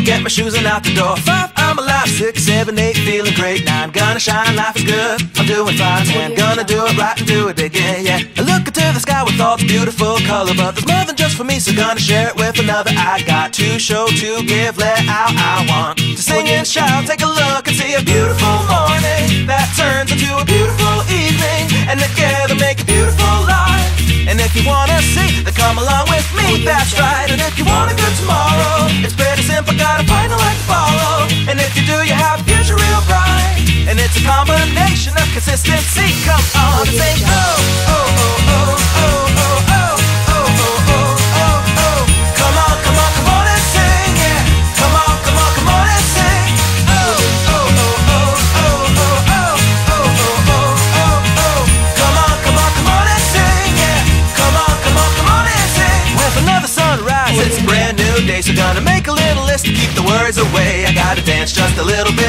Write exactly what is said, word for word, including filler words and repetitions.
get my shoes and out the door. Five, I'm alive. Six, seven, eight, feeling great. Nine, gonna shine, life is good, I'm doing fine. Ten, gonna do it right and do it again, yeah. I look into the sky with all the beautiful color, but there's more than just for me, so gonna share it with another. I got to show, to give, let out. I want to sing and shout. Take a look and see a beautiful morning that turns into a beautiful evening, and together make a beautiful life. And if you wanna see, then come along with me, that's right. And if you want a good tomorrow, it's pretty simple, gotta find a light to follow. And if you do, you have a future real bright. And it's a combination of consistency. Come on and sing, oh, oh, oh, oh, oh, oh, oh, oh, oh, oh, oh, oh. Come on, come on, come on and sing, yeah. Come on, come on, come on and sing. Oh, oh, oh, oh, oh, oh, oh, oh, oh, oh, oh, oh. Come on, come on, come on and sing, yeah. Come on, come on, come on and sing. With another sunrise, it's a brand new day, so gonna make a little list to keep the words away. I gotta dance just a little bit